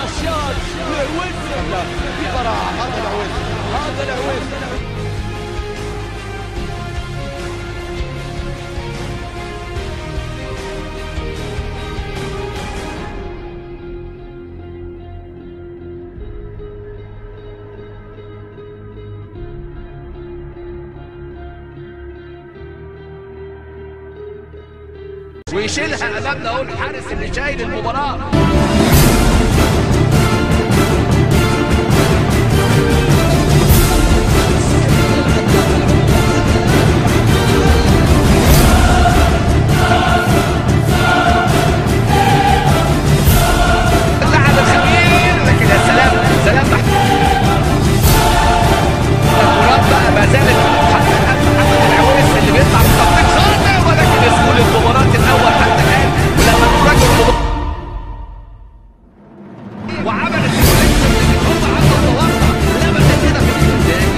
الشاط العويس في براعة. هذا العويس، هذا العويس. ويشيلها امامنا اهو الحارس اللي شايل المباراه. اللاعب الخبير، لكن يا سلام سلام الكرات بقى ما زالت حتى الان محمد العويس اللي بيطلع بتطبيق خاطئ، ولكن يسكن المباراه الاول حتى الان. ولما الرجل وعملت الخطه عنده التوقع لمست كده في الاستنتاج.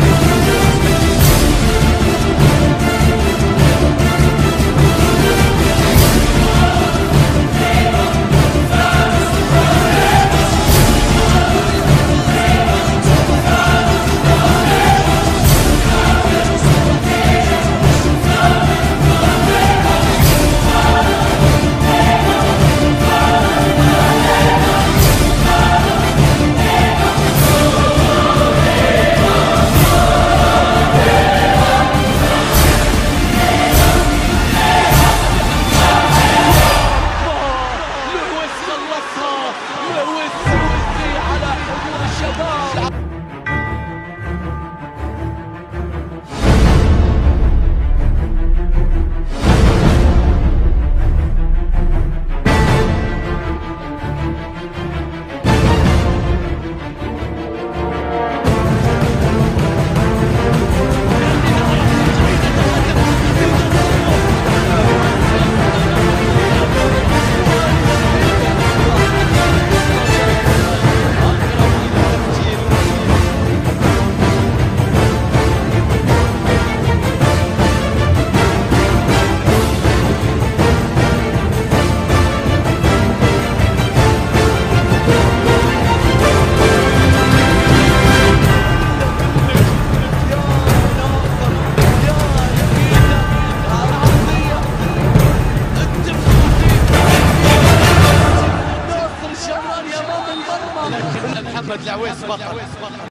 محمد العويس بطل.